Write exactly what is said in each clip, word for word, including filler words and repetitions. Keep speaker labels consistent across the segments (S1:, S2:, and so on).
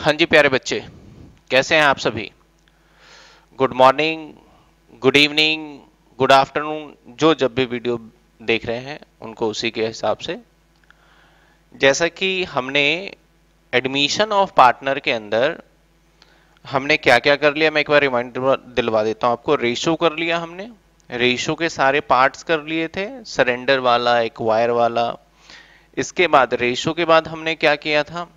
S1: हाँ जी प्यारे बच्चे, कैसे हैं आप सभी। Good morning, good evening, good afternoon, जो जब भी वीडियो देख रहे हैं उनको उसी के हिसाब से। जैसा कि हमने एडमिशन ऑफ पार्टनर के अंदर हमने क्या क्या कर लिया, मैं एक बार रिमाइंडर दिलवा देता हूं आपको। रेशो कर लिया हमने, रेशो के सारे पार्ट्स कर लिए थे, सरेंडर वाला, एक्वायर वाला। इसके बाद रेशो के बाद हमने क्या किया था,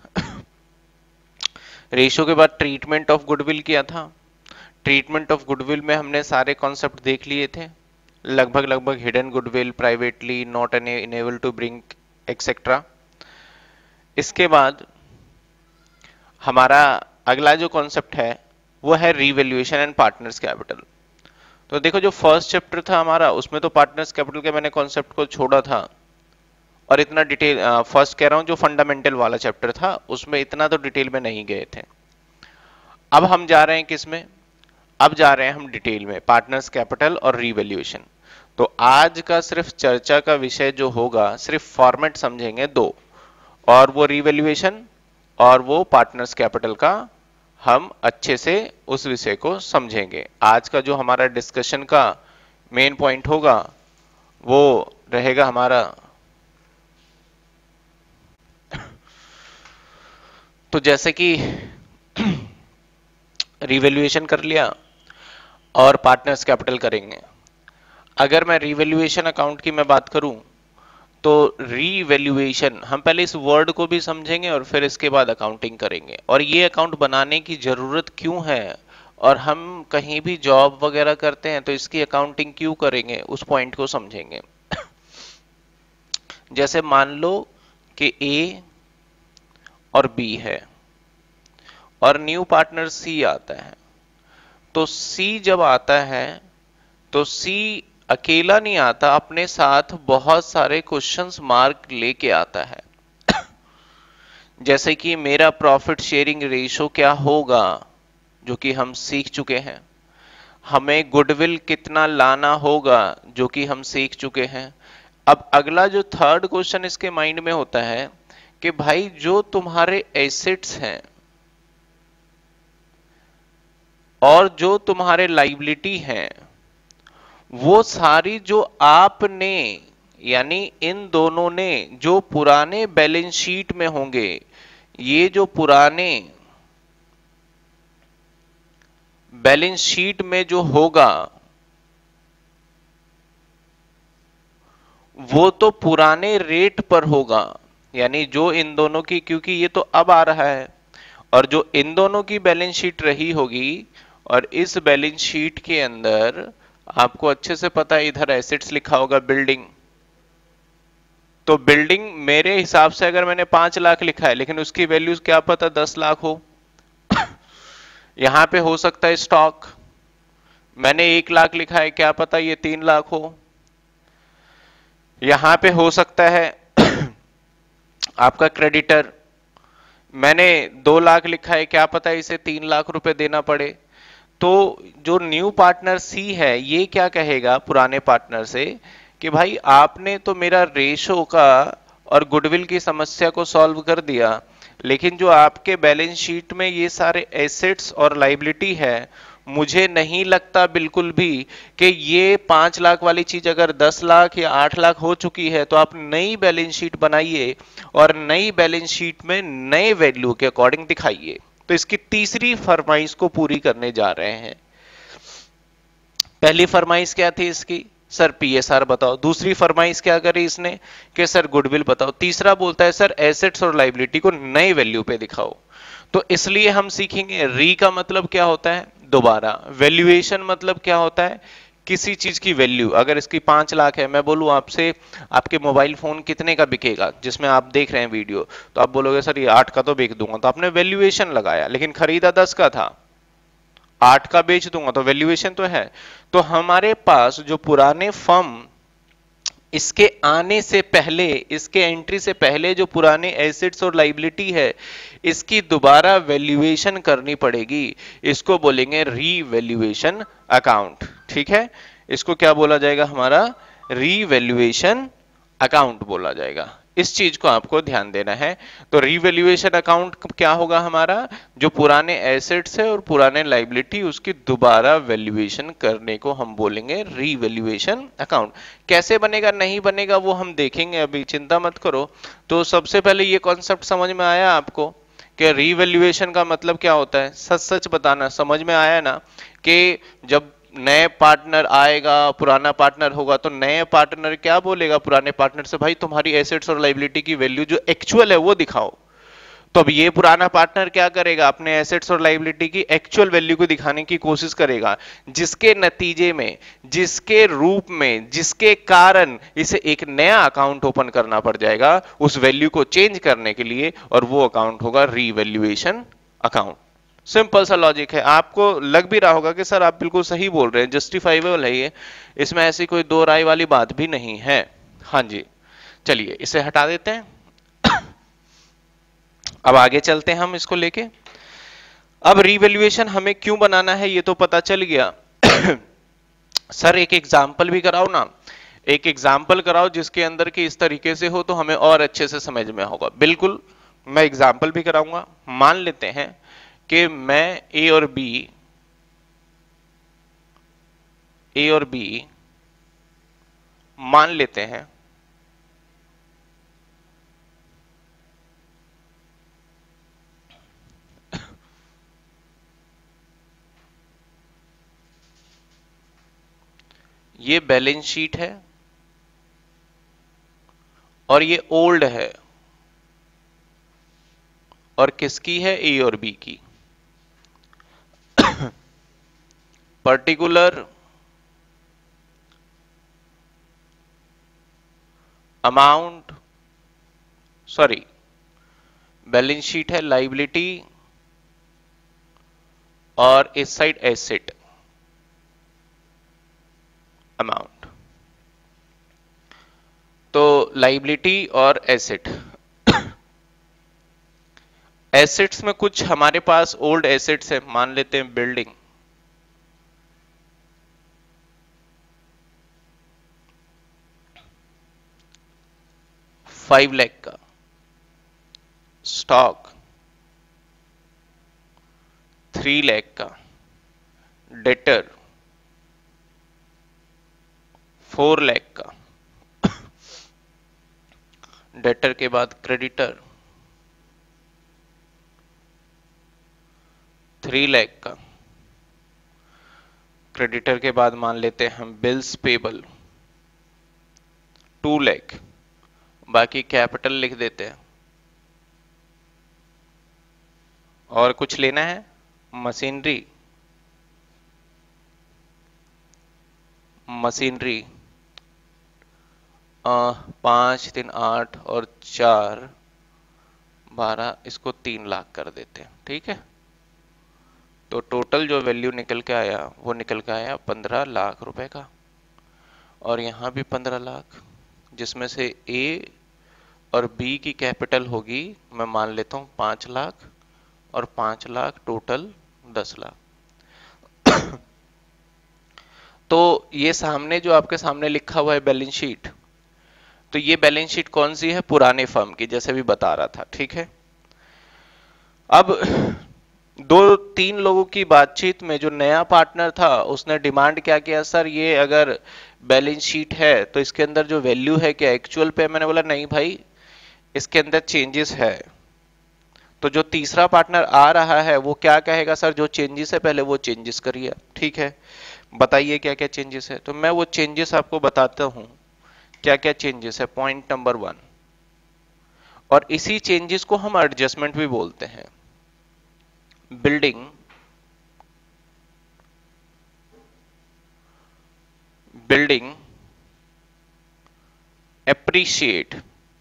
S1: रेशो के बाद ट्रीटमेंट ऑफ गुडविल किया था। ट्रीटमेंट ऑफ गुडविल में हमने सारे कॉन्सेप्ट देख लिए थे, लगभग लगभग hidden goodwill, privately not enable to bring etcetera. इसके बाद हमारा अगला जो कॉन्सेप्ट है वो है रीवैल्यूएशन एंड पार्टनर्स कैपिटल। तो देखो, जो फर्स्ट चैप्टर था हमारा उसमें तो पार्टनर्स कैपिटल के मैंने कॉन्सेप्ट को छोड़ा था और इतना डिटेल, फर्स्ट कह रहा हूं जो फंडामेंटल वाला चैप्टर था उसमें इतना तो डिटेल में नहीं गए थे। अब हम जा रहे हैं किस में, अब जा रहे हैं हम डिटेल में, पार्टनर्स कैपिटल और रीवैल्यूएशन। तो आज का सिर्फ चर्चा का विषय जो होगा, सिर्फ फॉर्मेट समझेंगे दो, और वो रीवैल्यूएशन और वो पार्टनर्स कैपिटल का हम अच्छे से उस विषय को समझेंगे। आज का जो हमारा डिस्कशन का मेन पॉइंट होगा वो रहेगा हमारा, तो जैसे कि रीवैल्यूएशन कर लिया और पार्टनर्स कैपिटल करेंगे। अगर मैं रीवैल्यूएशन अकाउंट की मैं बात करूं तो रीवैल्यूएशन, हम पहले इस वर्ड को भी समझेंगे और फिर इसके बाद अकाउंटिंग करेंगे, और ये अकाउंट बनाने की जरूरत क्यों है, और हम कहीं भी जॉब वगैरह करते हैं तो इसकी अकाउंटिंग क्यों करेंगे, उस पॉइंट को समझेंगे। जैसे मान लो कि ए और बी है और न्यू पार्टनर सी आता है, तो सी जब आता है तो सी अकेला नहीं आता, अपने साथ बहुत सारे क्वेश्चंस मार्क लेके आता है। जैसे कि मेरा प्रॉफिट शेयरिंग रेशो क्या होगा, जो कि हम सीख चुके हैं। हमें गुडविल कितना लाना होगा, जो कि हम सीख चुके हैं। अब अगला जो थर्ड क्वेश्चन इसके माइंड में होता है कि भाई जो तुम्हारे एसेट्स हैं और जो तुम्हारे लाइबिलिटी हैं, वो सारी जो आपने, यानी इन दोनों ने जो पुराने बैलेंस शीट में होंगे, ये जो पुराने बैलेंस शीट में जो होगा वो तो पुराने रेट पर होगा, यानी जो इन दोनों की, क्योंकि ये तो अब आ रहा है, और जो इन दोनों की बैलेंस शीट रही होगी, और इस बैलेंस शीट के अंदर आपको अच्छे से पता है इधर एसेट्स लिखा होगा बिल्डिंग, तो बिल्डिंग मेरे हिसाब से अगर मैंने पांच लाख लिखा है लेकिन उसकी वैल्यू क्या पता दस लाख हो। यहां पे हो सकता है स्टॉक, मैंने एक लाख लिखा है, क्या पता ये तीन लाख हो। यहां पे हो सकता है आपका क्रेडिटर, मैंने दो लाख लिखा है, क्या पता इसे तीन लाख रुपए देना पड़े। तो जो न्यू पार्टनर सी है ये क्या कहेगा पुराने पार्टनर से कि भाई आपने तो मेरा रेशो का और गुडविल की समस्या को सॉल्व कर दिया, लेकिन जो आपके बैलेंस शीट में ये सारे एसेट्स और लाइबिलिटी है, मुझे नहीं लगता बिल्कुल भी कि ये पांच लाख वाली चीज अगर दस लाख या आठ लाख हो चुकी है तो आप नई बैलेंस शीट बनाइए और नई बैलेंस शीट में नए वैल्यू के अकॉर्डिंग दिखाइए। तो इसकी तीसरी फरमाइश को पूरी करने जा रहे हैं। पहली फरमाइश क्या थी इसकी, सर पीएसआर बताओ। दूसरी फरमाइश क्या करी इसने कि सर गुडविल बताओ। तीसरा बोलता है सर एसेट्स और लाइबिलिटी को नए वैल्यू पे दिखाओ। तो इसलिए हम सीखेंगे री का मतलब क्या होता है दोबारा, वैल्यूएशन मतलब क्या होता है किसी चीज की वैल्यू। अगर इसकी पांच लाख है, मैं बोलूं आपसे आपके मोबाइल फोन कितने का बिकेगा जिसमें आप देख रहे हैं वीडियो, तो आप बोलोगे सर ये आठ का तो बेच दूंगा, तो आपने वैल्यूएशन लगाया, लेकिन खरीदा दस का था, आठ का बेच दूंगा तो वैल्यूएशन तो है। तो हमारे पास जो पुराने फर्म इसके आने से पहले, इसके एंट्री से पहले जो पुराने एसेट्स और लाइबिलिटी है, इसकी दोबारा वैल्यूएशन करनी पड़ेगी। इसको बोलेंगे रीवैल्यूएशन अकाउंट। ठीक है, इसको क्या बोला जाएगा हमारा रीवैल्यूएशन अकाउंट बोला जाएगा। इस चीज को आपको ध्यान देना है। तो रीवैल्यूएशन अकाउंट क्या होगा हमारा, जो पुराने एसेट्स है और पुराने लाइबिलिटी उसकी दोबारा वैल्यूएशन करने को हम बोलेंगे रीवैल्यूएशन अकाउंट। कैसे बनेगा नहीं बनेगा वो हम देखेंगे, अभी चिंता मत करो। तो सबसे पहले ये कॉन्सेप्ट समझ में आया आपको कि रीवैल्यूएशन का मतलब क्या होता है, सच सच बताना, समझ में आया ना कि जब नए पार्टनर आएगा, पुराना पार्टनर होगा, तो नए पार्टनर क्या बोलेगा पुराने पार्टनर से, भाई तुम्हारी एसेट्स और लाइबिलिटी की वैल्यू जो एक्चुअल है वो दिखाओ। तो अब ये पुराना पार्टनर क्या करेगा, अपने एसेट्स और लाइबिलिटी की एक्चुअल वैल्यू को दिखाने की कोशिश करेगा, जिसके नतीजे में, जिसके रूप में, जिसके कारण इसे एक नया अकाउंट ओपन करना पड़ जाएगा उस वैल्यू को चेंज करने के लिए, और वो अकाउंट होगा रीवैल्यूएशन अकाउंट। सिंपल सा लॉजिक है, आपको लग भी रहा होगा कि सर आप बिल्कुल सही बोल रहे हैं, जस्टिफाइबल है ये, इसमें ऐसी कोई दो राय वाली बात भी नहीं है। हाँ जी, चलिए इसे हटा देते हैं। अब आगे चलते हैं हम इसको लेके। अब रीवैल्यूएशन हमें क्यों बनाना है ये तो पता चल गया। सर एक एग्जाम्पल भी कराओ ना, एक एग्जाम्पल कराओ जिसके अंदर की इस तरीके से हो तो हमें और अच्छे से समझ में होगा। बिल्कुल मैं एग्जाम्पल भी कराऊंगा। मान लेते हैं कि मैं ए और बी ए और बी मान लेते हैं ये बैलेंस शीट है और ये ओल्ड है, और किसकी है, ए और बी की। Particular amount, sorry balance sheet है लाइबिलिटी और इस साइड एसेट अमाउंट। तो लाइबिलिटी और एसेट, एसेट्स में कुछ हमारे पास ओल्ड एसेट्स है, मान लेते हैं बिल्डिंग, फाइव लाख का, स्टॉक थ्री लाख का, डेटर फोर लाख का, डेटर के बाद क्रेडिटर थ्री लाख का, क्रेडिटर के बाद मान लेते हैं हम बिल्स पेबल टू लाख, बाकी कैपिटल लिख देते हैं। और कुछ लेना है, मशीनरी, मशीनरी पांच तीन आठ और चार बारह, इसको तीन लाख कर देते हैं, ठीक है। तो टोटल जो वैल्यू निकल के आया वो निकल के आया पंद्रह लाख रुपए का, और यहां भी पंद्रह लाख, जिसमें से ए और बी की कैपिटल होगी, मैं मान लेता हूं पांच लाख, और पांच लाख टोटल दस लाख। तो ये सामने जो आपके सामने लिखा हुआ है बैलेंस शीट, तो ये बैलेंस शीट कौन सी है, पुराने फर्म की, जैसे भी बता रहा था, ठीक है। अब दो तीन लोगों की बातचीत में जो नया पार्टनर था उसने डिमांड क्या किया, सर ये अगर बैलेंस शीट है तो इसके अंदर जो वैल्यू है क्या एक्चुअल पे, मैंने बोला नहीं भाई इसके अंदर चेंजेस है। तो जो तीसरा पार्टनर आ रहा है वो क्या कहेगा, सर जो चेंजेस है पहले वो चेंजेस करिए, ठीक है, बताइए क्या क्या चेंजेस है। तो मैं वो चेंजेस आपको बताता हूं क्या क्या चेंजेस है। पॉइंट नंबर वन, और इसी चेंजेस को हम एडजस्टमेंट भी बोलते हैं। Building building appreciate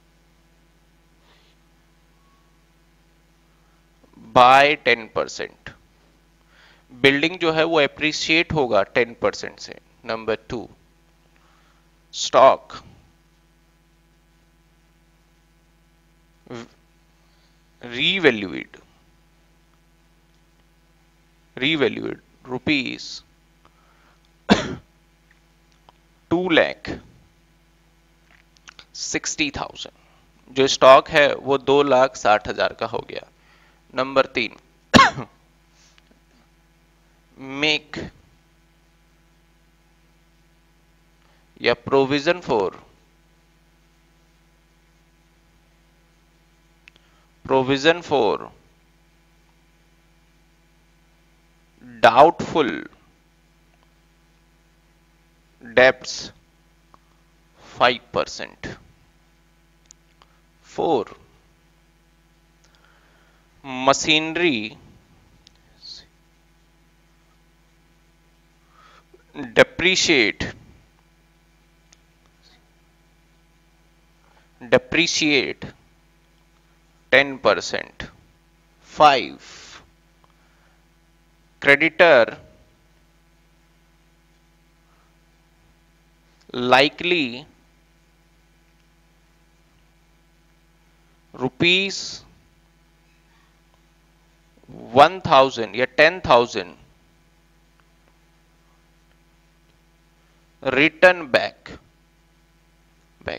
S1: by ten percent, building जो है वो एप्रिशिएट होगा टेन परसेंट से। Number two, stock revalued revalued rupees two lakh sixty thousand, जो स्टॉक है वो दो लाख साठ हजार का हो गया। नंबर तीन, मेक या provision for, provision for doubtful debts five percent. Four, machinery depreciate depreciate ten percent. Five, creditor likely rupees one thousand या ten thousand return back back.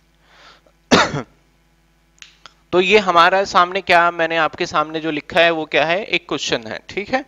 S1: तो ये हमारा सामने क्या, मैंने आपके सामने जो लिखा है वो क्या है, एक क्वेश्चन है, ठीक है।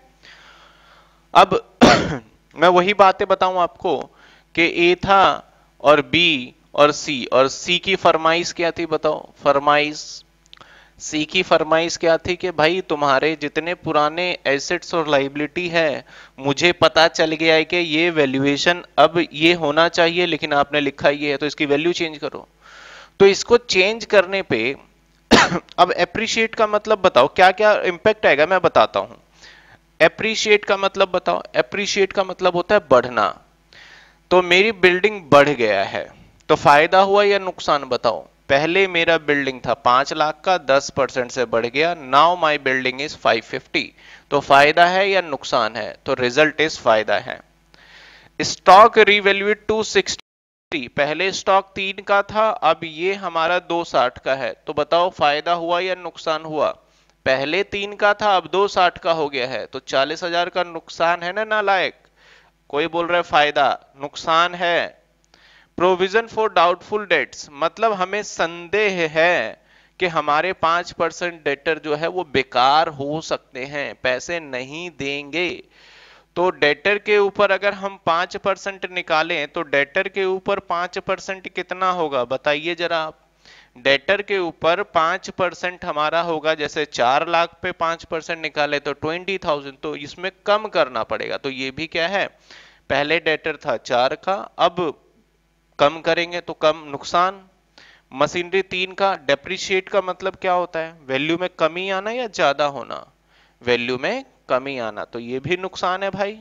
S1: अब मैं वही बातें बताऊं आपको कि ए था और बी और सी, और सी की फरमाइश क्या थी बताओ। फरमाइश सी की फरमाइश क्या थी कि भाई तुम्हारे जितने पुराने एसेट्स और लाइबिलिटी है, मुझे पता चल गया है कि ये वैल्यूएशन अब ये होना चाहिए, लेकिन आपने लिखा ये है तो इसकी वैल्यू चेंज करो। तो इसको चेंज करने पे अब एप्रिशिएट का मतलब बताओ क्या क्या इंपैक्ट आएगा, मैं बताता हूं। एप्रिशिएट का मतलब बताओ। एप्रिशिएट का मतलब होता है बढ़ना। तो मेरी बिल्डिंग बढ़ गया है तो फायदा हुआ या नुकसान बताओ। पहले मेरा बिल्डिंग था पांच लाख का, दस परसेंट से बढ़ गया, now my building is five fifty. तो फायदा है या नुकसान है, तो रिजल्ट इज फायदा है। स्टॉक रिवैल्यूएट टू सिक्सटी, पहले स्टॉक तीन का था, अब ये हमारा दो साठ का है, तो बताओ फायदा हुआ या नुकसान हुआ। पहले तीन का था अब दो साठ का हो गया है, तो चालीस हजार का नुकसान है ना नालायक। कोई बोल रहा है फायदा, नुकसान है। प्रोविजन फॉर डाउटफुल डेट्स, मतलब हमें संदेह है कि हमारे पांच परसेंट डेटर जो है वो बेकार हो सकते हैं, पैसे नहीं देंगे। तो डेटर के ऊपर अगर हम पांच परसेंट निकालें तो डेटर के ऊपर पांच परसेंट कितना होगा बताइए जरा आप। डेटर के ऊपर पांच परसेंट हमारा होगा, जैसे चार लाख पे पांच परसेंट निकाले तो ट्वेंटी थाउजेंड, तो इसमें कम करना पड़ेगा। तो ये भी क्या है, पहले डेटर था चार का, अब कम करेंगे तो कम, नुकसान। मशीनरी तीन का, डेप्रिशिएट का मतलब क्या होता है, वैल्यू में कमी आना या ज्यादा होना, वैल्यू में कमी आना, तो ये भी नुकसान है भाई।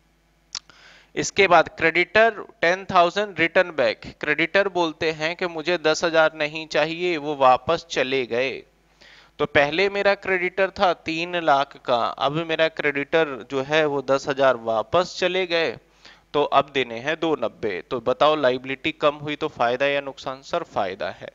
S1: इसके बाद creditor ten thousand return back, creditor बोलते हैं कि मुझे दस हजार नहीं चाहिए, वो वापस चले गए। तो पहले मेरा क्रेडिटर था तीन लाख का, अब मेरा क्रेडिटर जो है वो दस हजार वापस चले गए, तो अब देने हैं दो नब्बे। तो बताओ लाइबिलिटी कम हुई तो फायदा या नुकसान। सर फायदा है।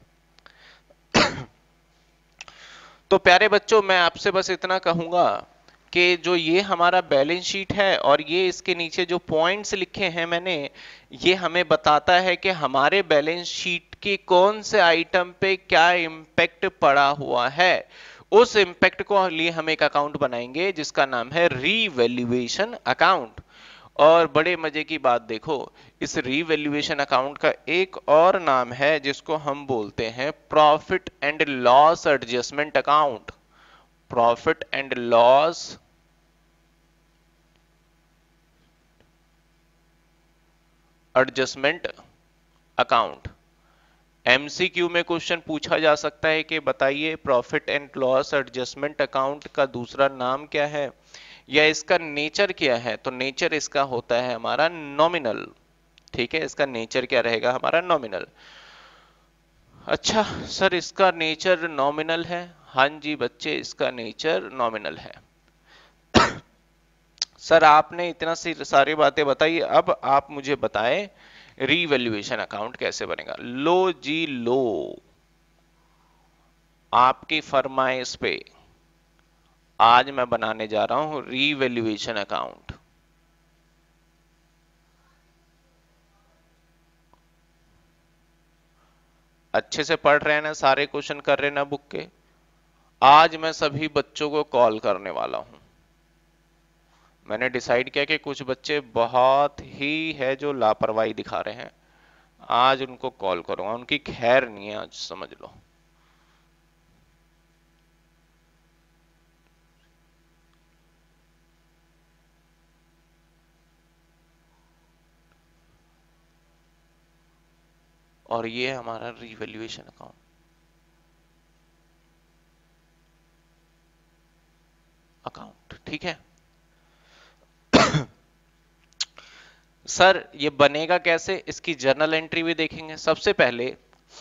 S1: तो प्यारे बच्चों मैं आपसे बस इतना कहूंगा कि जो ये हमारा बैलेंस शीट है और ये इसके नीचे जो पॉइंट्स लिखे हैं मैंने, ये हमें बताता है कि हमारे बैलेंस शीट के कौन से आइटम पे क्या इम्पैक्ट पड़ा हुआ है। उस इम्पैक्ट को लिए हम एक अकाउंट बनाएंगे जिसका नाम है रीवैल्यूएशन अकाउंट। और बड़े मजे की बात देखो, इस रीवैल्यूएशन अकाउंट का एक और नाम है जिसको हम बोलते हैं profit and loss adjustment account. Profit and loss adjustment account. MCQ में क्वेश्चन पूछा जा सकता है कि बताइए profit and loss adjustment account का दूसरा नाम क्या है या इसका नेचर क्या है। तो नेचर इसका होता है हमारा नॉमिनल। ठीक है, इसका नेचर क्या रहेगा हमारा, नॉमिनल। अच्छा सर इसका नेचर नॉमिनल है। हाँ जी बच्चे, इसका नेचर नॉमिनल है। सर आपने इतना सी सारी बातें बताई, अब आप मुझे बताएं रीवैल्यूएशन अकाउंट कैसे बनेगा। लो जी लो, आपकी फरमाइश पे आज मैं बनाने जा रहा हूं रीवैल्यूएशन अकाउंट। अच्छे से पढ़ रहे हैं ना, सारे क्वेश्चन कर रहे हैं ना बुक के। आज मैं सभी बच्चों को कॉल करने वाला हूं। मैंने डिसाइड किया कि कुछ बच्चे बहुत ही है जो लापरवाही दिखा रहे हैं, आज उनको कॉल करूंगा, उनकी खैर नहीं है आज, समझ लो। और ये हमारा रिवैल्यूएशन अकाउंट। अकाउंट ठीक है। सर ये बनेगा कैसे, इसकी जर्नल एंट्री भी देखेंगे। सबसे पहले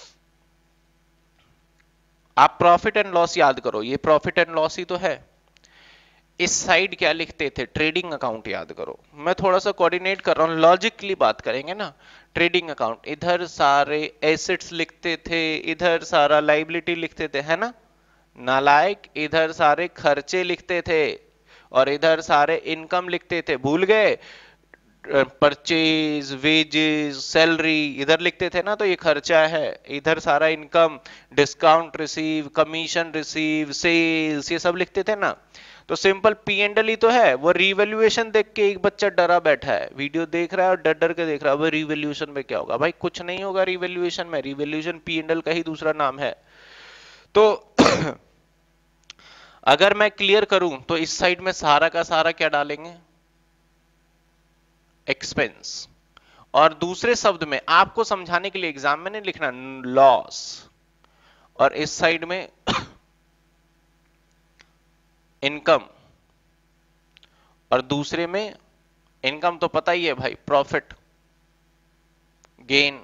S1: आप प्रॉफिट एंड लॉस याद करो, ये प्रॉफिट एंड लॉस ही तो है। इस साइड क्या लिखते थे, ट्रेडिंग अकाउंट याद करो। मैं थोड़ा सा कोऑर्डिनेट कर रहा हूं, लॉजिकली बात करेंगे ना। ट्रेडिंग अकाउंट, इधर सारे एसेट्स लिखते थे, इधर सारा लाइबिलिटी लिखते थे, है ना। नालायक, इधर सारे खर्चे लिखते थे और इधर सारे इनकम लिखते थे, भूल गए। परचेज, वेजेस, सैलरी इधर लिखते थे ना, तो ये खर्चा है। इधर सारा income, discount receive, commission receive, sales, ये सब लिखते थे ना। तो सिंपल पी एंड एल ही तो है। वो रिवैल्यूएशन देख के एक बच्चा डरा बैठा है, वीडियो देख रहा है और डर डर के देख रहा है, वो रिवैल्यूएशन में क्या होगा। भाई कुछ नहीं होगा रिवैल्यूएशन में, रिवैल्यूएशन पी एंड एल का ही दूसरा नाम है। तो अगर मैं क्लियर करूं तो इस साइड में सारा का सारा क्या डालेंगे, एक्सपेंस। और दूसरे शब्द में आपको समझाने के लिए एग्जाम में नहीं लिखना, लॉस। और इस साइड में इनकम, और दूसरे में इनकम तो पता ही है भाई, प्रॉफिट, गेन।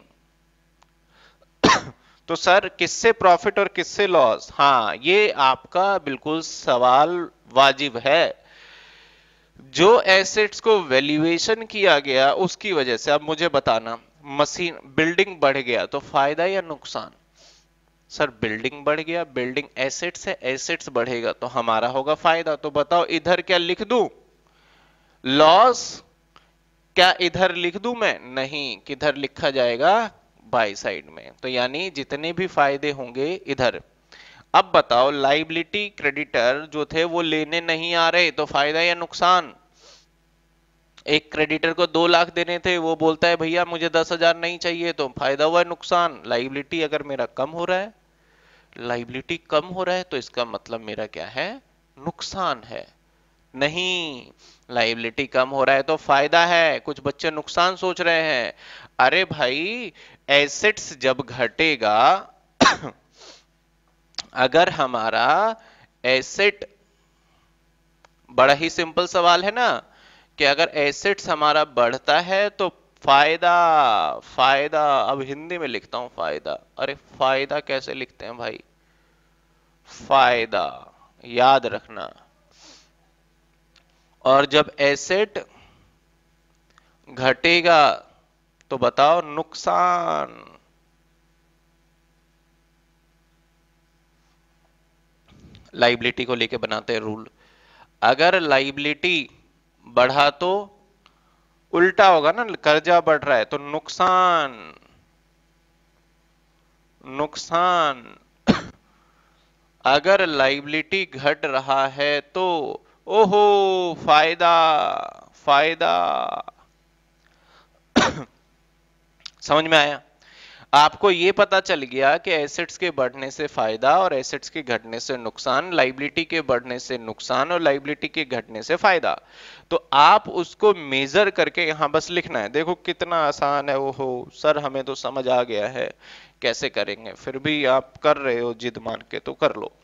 S1: तो सर किससे प्रॉफिट और किससे लॉस, हाँ ये आपका बिल्कुल सवाल वाजिब है। जो एसेट्स को वैल्यूएशन किया गया उसकी वजह से, अब मुझे बताना, मशीन बिल्डिंग बढ़ गया तो फायदा या नुकसान। सर बिल्डिंग बढ़ गया, बिल्डिंग एसेट्स है, एसेट्स बढ़ेगा तो हमारा होगा फायदा। तो बताओ इधर क्या लिख दूं, लॉस, क्या इधर लिख दूं मैं, नहीं, किधर लिखा जाएगा, बाई साइड में। तो यानी जितने भी फायदे होंगे इधर। अब बताओ लाइबिलिटी क्रेडिटर जो थे वो लेने नहीं आ रहे, तो फायदा या नुकसान। एक क्रेडिटर को दो लाख देने थे, वो बोलता है भैया मुझे दस हजार नहीं चाहिए, तो फायदा हुआ नुकसान। लाइबिलिटी अगर मेरा कम हो रहा है, लाइबिलिटी कम हो रहा है तो इसका मतलब मेरा क्या है, नुकसान है। नहीं, लाइबिलिटी कम हो रहा है तो फायदा है। कुछ बच्चे नुकसान सोच रहे हैं। अरे भाई एसेट्स जब घटेगा अगर हमारा एसेट, बड़ा ही सिंपल सवाल है ना, कि अगर एसेट्स हमारा बढ़ता है तो फायदा, फायदा, अब हिंदी में लिखता हूं फायदा। अरे फायदा कैसे लिखते हैं भाई, फायदा, याद रखना। और जब एसेट घटेगा तो बताओ नुकसान। लाइबिलिटी को लेके बनाते हैं रूल। अगर लाइबिलिटी बढ़ा तो उल्टा होगा ना, कर्जा बढ़ रहा है तो नुकसान, नुकसान। अगर लाइबिलिटी घट रहा है तो ओहो फायदा, फायदा। समझ में आया। आपको ये पता चल गया कि एसेट्स के बढ़ने से फायदा और एसेट्स के घटने से नुकसान, लाइबिलिटी के बढ़ने से नुकसान और लाइबिलिटी के घटने से फायदा। तो आप उसको मेजर करके यहां बस लिखना है। देखो कितना आसान है। ओहो सर हमें तो समझ आ गया है, कैसे करेंगे, फिर भी आप कर रहे हो जिद मान के, तो कर लो।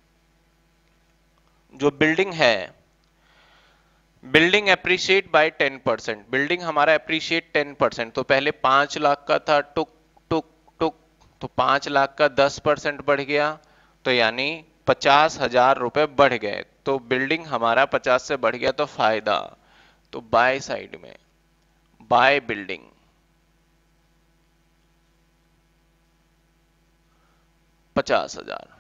S1: जो बिल्डिंग है, building appreciate by ten percent, building हमारा अप्रिशिएट टेन परसेंट, तो पहले पांच लाख का था, टुक टुक टुक, तो पांच लाख का दस परसेंट बढ़ गया, तो यानी पचास हजार रुपए बढ़ गए। तो बिल्डिंग हमारा पचास से बढ़ गया तो फायदा। तो बाय साइड में बाय बिल्डिंग पचास हजार।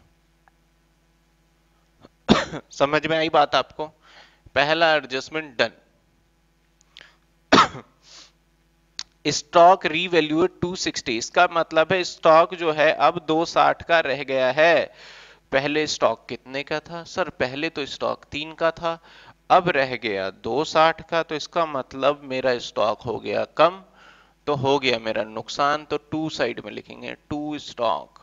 S1: समझ में आई बात आपको। पहला adjustment done. Stock revalued to sixty, इसका मतलब है स्टॉक जो है अब दो साठ का रह गया है। पहले स्टॉक कितने का था सर? पहले तो स्टॉक तीन का था, अब रह गया दो साठ का, तो इसका मतलब मेरा स्टॉक हो गया कम, तो हो गया मेरा नुकसान। तो टू साइड में लिखेंगे टू स्टॉक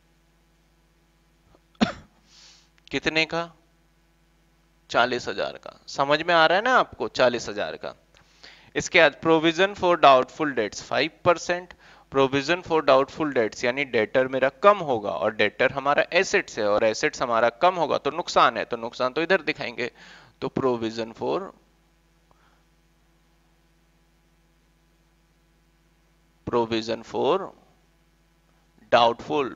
S1: कितने का? चालीस हजार का। समझ में आ रहा है ना आपको? चालीस हजार का। इसके बाद provision for doubtful debts five percent. Provision for doubtful debts यानी डेटर मेरा कम होगा, और डेटर हमारा एसेट्स है, और एसेट्स हमारा कम होगा तो नुकसान है, तो नुकसान तो इधर दिखाएंगे। तो provision for provision for doubtful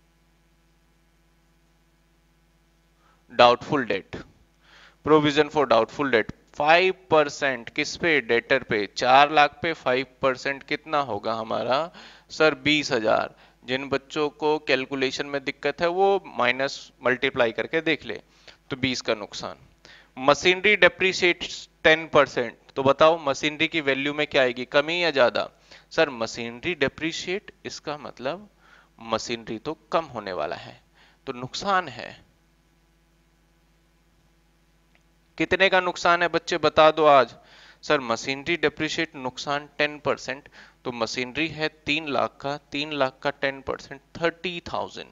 S1: doubtful debt, provision for doubtful debt five percent किस पे? डेटर पे। चार लाख पे फाइव परसेंट कितना होगा हमारा सर? बीस हजार। जिन बच्चों को कैलकुलेशन में दिक्कत है वो माइनस मल्टीप्लाई करके देख ले। तो बीस का नुकसान। मशीनरी डेप्रिशिएट टेन परसेंट, तो बताओ मशीनरी की वैल्यू में क्या आएगी, कमी या ज्यादा? सर मशीनरी डेप्रिशिएट, इसका मतलब मशीनरी तो कम होने वाला है, तो नुकसान है। कितने का नुकसान है बच्चे बता दो आज? सर मशीनरी डेप्रिशिएट नुकसान टेन परसेंट, तो मशीनरी है तीन लाख का, तीन लाख का टेन परसेंट थर्टी थाउजेंड।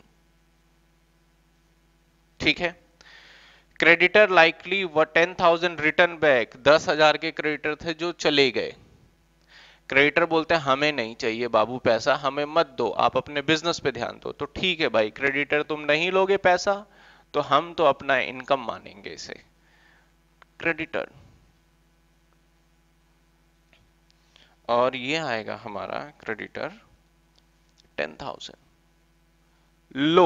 S1: ठीक है। क्रेडिटर लाइकली व टेन थाउजेंड रिटर्न बैक, दस हजार के क्रेडिटर थे जो चले गए। क्रेडिटर बोलते हैं हमें नहीं चाहिए बाबू पैसा, हमें मत दो, आप अपने बिजनेस पे ध्यान दो। तो ठीक है भाई, क्रेडिटर तुम नहीं लोगे पैसा तो हम तो अपना इनकम मानेंगे इसे, क्रेडिटर। और ये आएगा हमारा क्रेडिटर टेन थाउजेंड। लो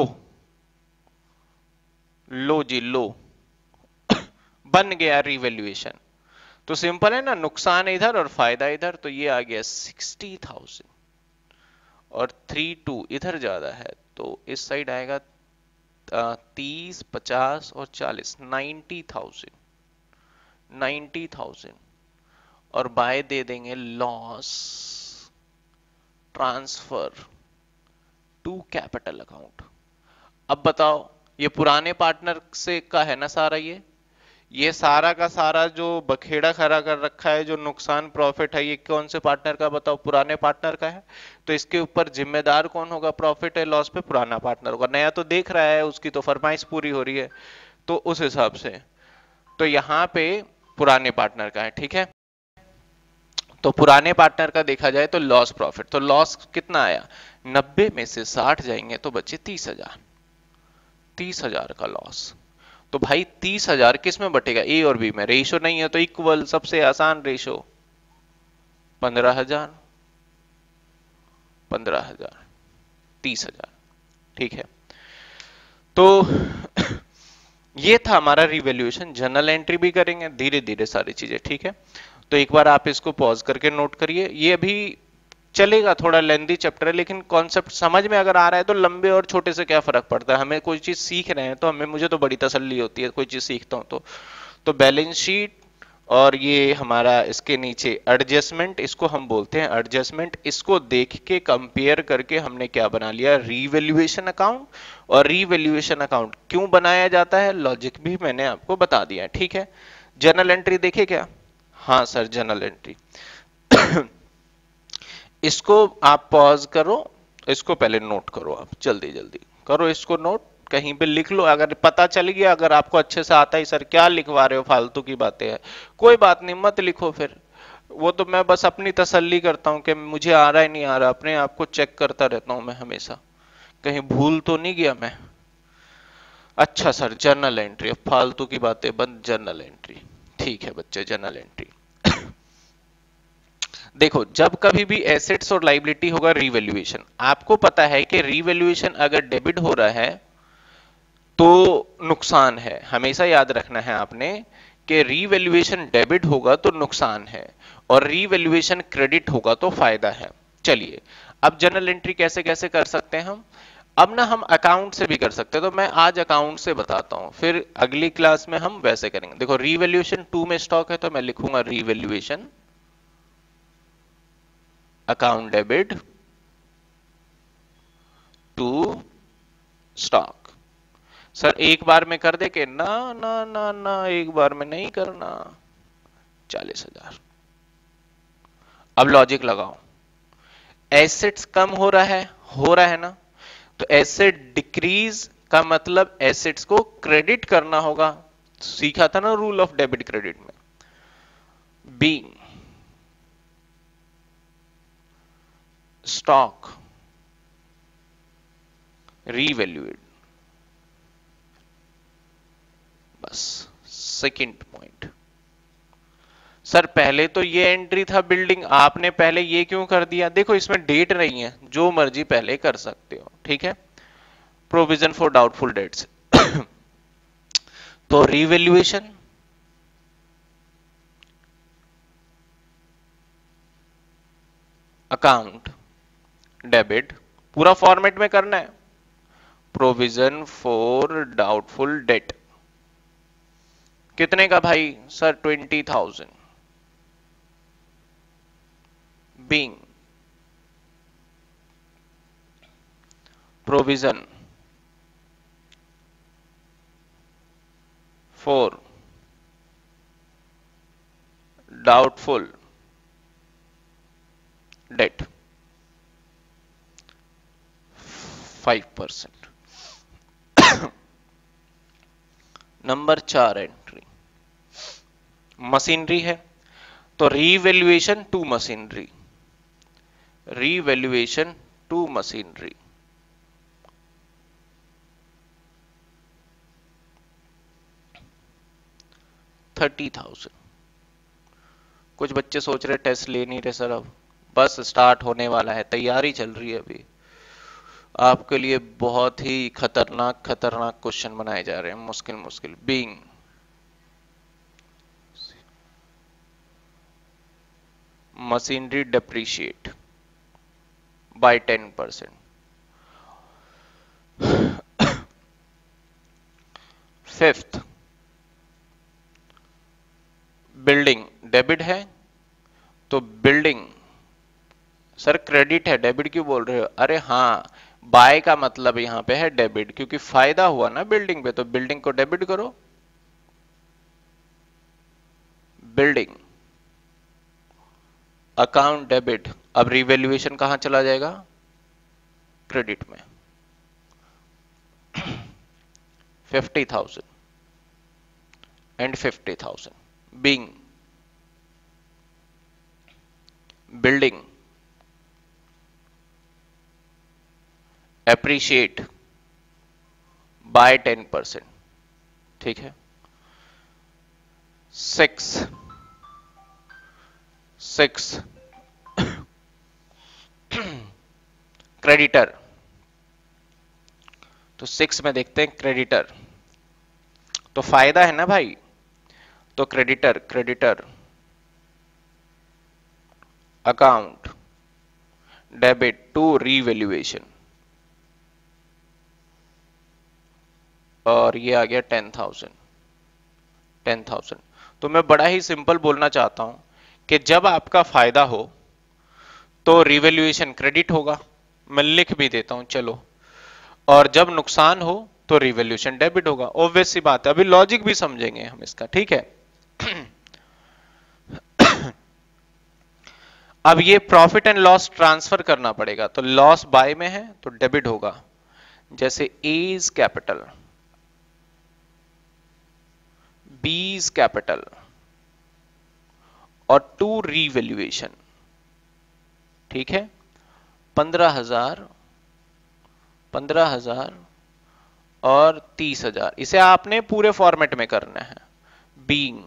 S1: लो जी लो बन गया रिवैल्यूएशन। तो सिंपल है ना, नुकसान इधर और फायदा इधर, तो ये आ गया सिक्सटी थाउजेंड, और थ्री टू इधर ज्यादा है तो इस साइड आएगा तीस, पचास और चालीस, नाइन्टी थाउजेंड, नाइन्टी थाउजेंड। और बाय दे देंगे loss transfer to capital account. अब बताओ ये पुराने पार्टनर से का है ना सारा, ये ये सारा का सारा जो बखेड़ा खड़ा कर रखा है, जो नुकसान प्रॉफिट है, ये कौन से पार्टनर का बताओ? पुराने पार्टनर का है। तो इसके ऊपर जिम्मेदार कौन होगा? प्रॉफिट है लॉस पे पुराना पार्टनर होगा। नया तो देख रहा है, उसकी तो फरमाइश पूरी हो रही है, तो उस हिसाब से तो यहां पे पुराने पार्टनर का है। ठीक है, तो पुराने पार्टनर का देखा जाए तो लॉस प्रॉफिट, तो लॉस कितना आया? नब्बे में से साठ जाएंगे तो बचे तीस हजार, तीस हजार का लॉस। तो भाई तीस हजार किस में बटेगा? ए और बी में। रेशो नहीं है तो इक्वल, सबसे आसान रेशो पंद्रह हजार, पंद्रह हजार, तीस हजार। ठीक है, तो ये था हमारा रिवैल्यूएशन। जर्नल एंट्री भी करेंगे धीरे धीरे सारी चीजें। ठीक है, तो एक बार आप इसको पॉज करके नोट करिए। ये अभी चलेगा, थोड़ा लेंदी चैप्टर है, लेकिन कॉन्सेप्ट समझ में अगर आ रहा है तो लंबे और छोटे से क्या फर्क पड़ता है। हमें कोई चीज सीख रहे हैं तो हमें, मुझे तो बड़ी तसल्ली होती है कोई चीज सीखता हूं तो तो बैलेंस शीट और ये हमारा इसके नीचे एडजस्टमेंट, इसको हम बोलते हैं एडजस्टमेंट, इसको देख के कंपेयर करके हमने क्या बना लिया? Revaluation account. और रीवैल्यूएशन अकाउंट क्यों बनाया जाता है, लॉजिक भी मैंने आपको बता दिया है। ठीक है, जर्नल एंट्री देखे क्या? हाँ सर, जर्नल एंट्री इसको आप पॉज करो, इसको पहले नोट करो, आप जल्दी जल्दी करो इसको नोट, कहीं पे लिख लो। अगर पता चल गया, अगर आपको अच्छे से आता है सर क्या लिखवा रहे हो, फालतू की बातें हैं, कोई बात नहीं, मत लिखो फिर। वो तो मैं बस अपनी तसल्ली करता हूं कि मुझे आ रहा है नहीं आ रहा, अपने आप को चेक करता रहता हूं मैं हमेशा, कहीं भूल तो नहीं गया मैं। अच्छा सर, जर्नल एंट्री, अब फालतू की बातें बंद, जर्नल एंट्री। ठीक है बच्चे, जर्नल एंट्री देखो, जब कभी भी एसेट्स और लाइबिलिटी होगा रिवैल्यूएशन, आपको पता है कि रिवैल्यूएशन अगर डेबिट हो रहा है तो नुकसान है। हमेशा याद रखना है आपने कि रिवैल्यूएशन डेबिट होगा तो नुकसान है, और रिवैल्यूएशन क्रेडिट होगा तो फायदा है। चलिए, अब जर्नल एंट्री कैसे कैसे कर सकते हैं हम? अब ना हम अकाउंट से भी कर सकते हैं, तो मैं आज अकाउंट से बताता हूं, फिर अगली क्लास में हम वैसे करेंगे। देखो, रिवैल्यूएशन टू में स्टॉक है तो मैं लिखूंगा revaluation account debit to stock. Sir एक बार में कर दे के? ना ना ना ना, एक बार में नहीं करना। चालीस हजार। अब लॉजिक लगाओ, एसेट्स कम हो रहा है, हो रहा है ना, तो एसेट डिक्रीज का मतलब एसेट्स को क्रेडिट करना होगा। सीखा था ना रूल ऑफ डेबिट क्रेडिट में। बीइंग स्टॉक रीवैल्यूएड, बस सेकंड पॉइंट। सर पहले तो ये एंट्री था बिल्डिंग, आपने पहले ये क्यों कर दिया? देखो इसमें डेट नहीं है, जो मर्जी पहले कर सकते हो, ठीक है। प्रोविजन फॉर डाउटफुल डेट्स तो रीवैल्यूएशन, अकाउंट डेबिट, पूरा फॉर्मेट में करना है। प्रोविजन फॉर डाउटफुल डेट कितने का भाई? Sir twenty thousand. Being provision for doubtful debt five percent. Number चार एंट्री मशीनरी है, तो revaluation to machinery, revaluation to machinery thirty thousand. कुछ बच्चे सोच रहे टेस्ट ले नहीं रहे सर, अब बस स्टार्ट होने वाला है, तैयारी चल रही है अभी। आपके लिए बहुत ही खतरनाक खतरनाक क्वेश्चन बनाए जा रहे हैं, मुश्किल मुश्किल। Being machinery depreciate by ten percent. Fifth building debit है, तो बिल्डिंग सर क्रेडिट है, डेबिट क्यों बोल रहे हो? अरे हाँ, बाय का मतलब यहां पे है डेबिट, क्योंकि फायदा हुआ ना बिल्डिंग पे, तो बिल्डिंग को डेबिट करो। बिल्डिंग अकाउंट डेबिट, अब रिवैल्यूएशन कहां चला जाएगा? क्रेडिट में। Fifty thousand and fifty thousand. Being building appreciate by ten percent, ठीक है। सिक्स सिक्स क्रेडिटर, तो सिक्स में देखते हैं क्रेडिटर, तो फायदा है ना भाई, तो creditor creditor account debit to revaluation, और ये आ गया टेन थाउजेंड टेन थाउजेंड। तो मैं बड़ा ही सिंपल बोलना चाहता हूं कि जब आपका फायदा हो तो रिवैल्यूएशन क्रेडिट होगा, मैं लिख भी देता हूं चलो, और जब नुकसान हो तो रिवैल्यूएशन डेबिट होगा। ऑब्वियस सी बात है, अभी लॉजिक भी समझेंगे हम इसका, ठीक है। अब ये प्रॉफिट एंड लॉस ट्रांसफर करना पड़ेगा, तो लॉस बाय में है तो डेबिट होगा, जैसे एज कैपिटल, बीज कैपिटल और टू रीवैल्यूएशन, ठीक है। पंद्रह हजार पंद्रह हजार और तीस हजार, इसे आपने पूरे फॉर्मेट में करना है। बीइंग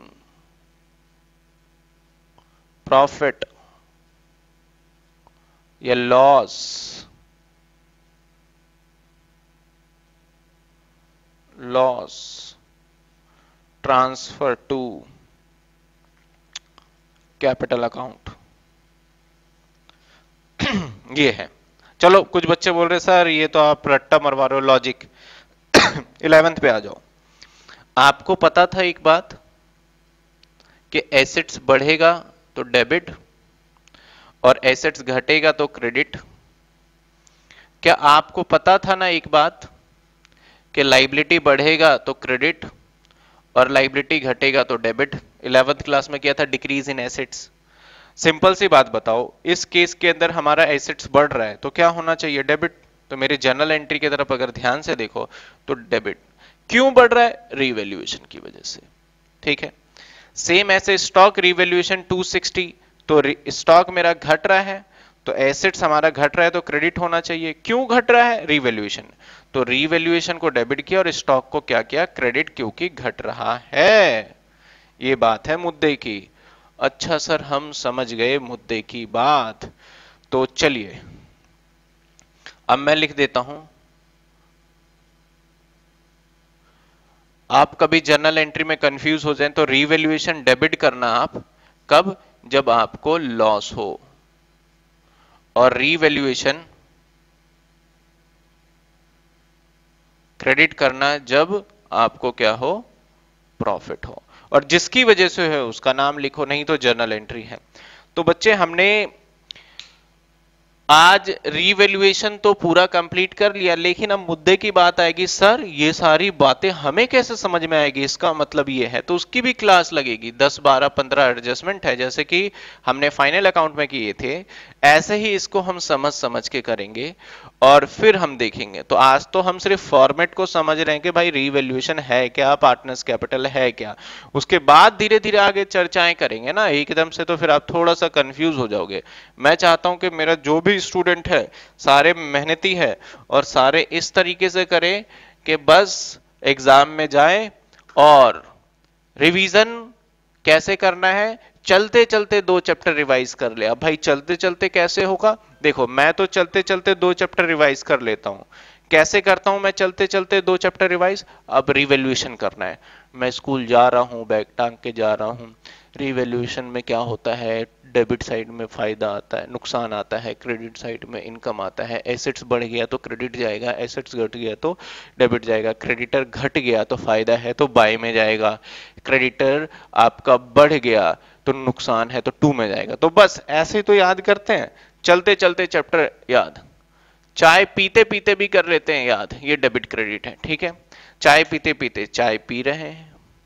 S1: प्रॉफिट या loss loss transfer to capital account, ये है। चलो कुछ बच्चे बोल रहे सर ये तो आप रट्टा मरवा रहे हो लॉजिक। इलेवेंथ पे आ जाओ। आपको पता था एक बात कि एसेट्स बढ़ेगा तो डेबिट, और एसेट्स घटेगा तो क्रेडिट। क्या आपको पता था ना एक बात कि लाइबिलिटी बढ़ेगा तो क्रेडिट और लाइबिलिटी घटेगा तो डेबिट। इलेवेंथ क्लास में किया था डिक्रीज इन एसेट्स। सिंपल सी बात बताओ, इस केस के अंदर हमारा एसेट्स बढ़ रहा है तो क्या होना चाहिए? डेबिट। तो मेरे जर्नल एंट्री की तरफ अगर ध्यान से देखो तो डेबिट। क्यों बढ़ रहा है? रीवैल्यूएशन की वजह से। ठीक है, सेम ऐसे स्टॉक रीवैल्यूएशन टू सिक्सटी, तो स्टॉक मेरा घट रहा है तो एसेट्स हमारा घट रहा है तो क्रेडिट होना चाहिए। क्यों घट रहा है? रीवैल्यूएशन। तो रीवैल्यूएशन को डेबिट किया और स्टॉक को क्या किया? क्रेडिट, क्योंकि घट रहा है। ये बात है मुद्दे की। अच्छा सर, हम समझ गए मुद्दे की बात। तो चलिए अब मैं लिख देता हूं, आप कभी जर्नल एंट्री में कंफ्यूज हो जाएं तो रीवैल्यूएशन डेबिट करना आप कब? जब आपको लॉस हो, और रीवैल्यूएशन क्रेडिट करना जब आपको क्या हो? प्रॉफिट हो। और जिसकी वजह से है उसका नाम लिखो, नहीं तो जर्नल एंट्री है। तो बच्चे हमने आज रीवैल्यूएशन तो पूरा कंप्लीट कर लिया, लेकिन अब मुद्दे की बात आएगी, सर ये सारी बातें हमें कैसे समझ में आएगी, इसका मतलब ये है, तो उसकी भी क्लास लगेगी। दस बारह पंद्रह एडजस्टमेंट है, जैसे कि हमने फाइनल अकाउंट में किए थे, ऐसे ही इसको हम समझ समझ के करेंगे और फिर हम देखेंगे। तो आज तो हम सिर्फ फॉर्मेट को समझ रहे हैं कि भाई रीवैल्यूएशन है क्या, पार्टनर्स कैपिटल है क्या। उसके बाद धीरे धीरे आगे चर्चाएं करेंगे ना, एकदम से तो फिर आप थोड़ा सा कंफ्यूज हो जाओगे। मैं चाहता हूं कि मेरा जो भी स्टूडेंट है सारे मेहनती है और सारे इस तरीके से करें कि बस एग्जाम में जाए और रिवीजन कैसे करना है, चलते चलते दो चैप्टर रिवाइज कर ले। अब भाई चलते चलते कैसे होगा? देखो मैं तो चलते चलते दो चैप्टर रिवाइज कर लेता हूं। कैसे करता हूं मैं चलते चलते दो चैप्टर रिवाइज? अब रिवैल्यूएशन करना है, मैं स्कूल जा रहा हूं, बैग टांग के जा रहा हूं। रिवैल्यूएशन में क्या होता है? डेबिट साइड में फायदा आता है, नुकसान आता है, क्रेडिट साइड में इनकम आता है। एसेट्स बढ़ गया तो क्रेडिट जाएगा, एसेट्स घट गया तो डेबिट जाएगा, क्रेडिटर घट गया तो फायदा है तो बाय में जाएगा, क्रेडिटर आपका बढ़ गया तो नुकसान है तो टू में जाएगा। तो बस ऐसे तो याद करते हैं, चलते चलते चैप्टर याद, चाय पीते पीते भी कर लेते हैं याद। ये डेबिट क्रेडिट है, ठीक है। चाय पीते पीते चाय पी रहे हैं,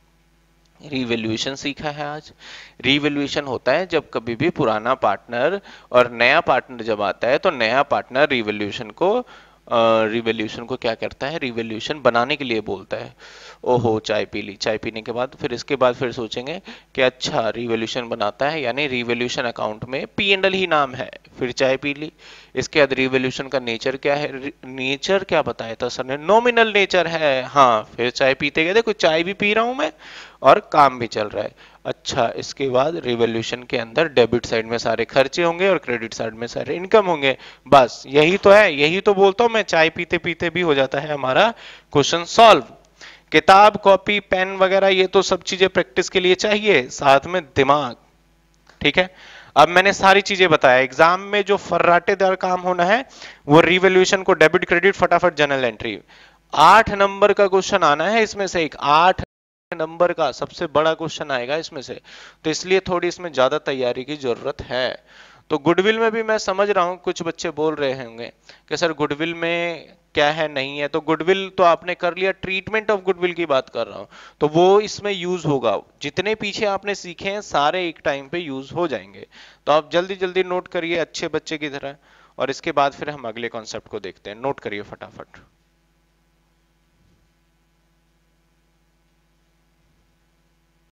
S1: रीवैल्यूएशन सीखा है आज। रीवैल्यूएशन होता है जब कभी भी पुराना पार्टनर और नया पार्टनर जब आता है तो नया पार्टनर रीवैल्यूएशन को रिवोल्यूशन को क्या करता है? रिवोल्यूशन बनाने के लिए बोलता है। ओहो चाय पी ली, चाय पीने के बाद फिर इसके बाद फिर सोचेंगे कि अच्छा रिवोल्यूशन बनाता है, यानी रिवोल्यूशन अकाउंट में पी एंड एल ही नाम है, फिर चाय पी ली। इसके बाद रिवोल्यूशन का नेचर क्या है? नेचर क्या बताया था सर ने? नॉमिनल नेचर है। हाँ, फिर चाय पीते गए, देखो चाय भी पी रहा हूं मैं और काम भी चल रहा है। अच्छा, इसके बाद रिवोल्यूशन के अंदर डेबिट साइड में सारे खर्चे होंगे और क्रेडिट साइड में सारे इनकम होंगे। बस यही तो है, यही तो बोलता हूं मैं, चाय पीते पीते भी हो जाता है हमारा क्वेश्चन सॉल्व। किताब कॉपी पेन वगैरह ये तो सब चीजें प्रैक्टिस के लिए चाहिए, साथ में दिमाग। ठीक है, अब मैंने सारी चीजें बताया। एग्जाम में जो फर्राटेदार काम होना है वो रिवोल्यूशन को डेबिट क्रेडिट फटाफट जर्नल एंट्री। आठ नंबर का क्वेश्चन आना है इसमें से, एक आठ नंबर का सबसे बड़ा क्वेश्चन आएगा इसमें से, तो इसलिए थोड़ी इसमें ज्यादा तैयारी की जरूरत है। तो गुडविल में भी मैं समझ रहा हूं कुछ बच्चे बोल रहे होंगे कि सर गुडविल में क्या है नहीं है, तो गुडविल तो आपने कर लिया, ट्रीटमेंट ऑफ गुडविल की बात कर रहा हूं, तो वो इसमें यूज होगा। जितने पीछे आपने सीखे हैं सारे एक टाइम पे यूज हो जाएंगे, तो आप जल्दी जल्दी नोट करिए अच्छे बच्चे की तरह, और इसके बाद फिर हम अगले कॉन्सेप्ट को देखते हैं। नोट करिए फटाफट।